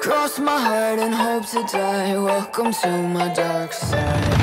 Cross my heart and hope to die. Welcome to my dark side.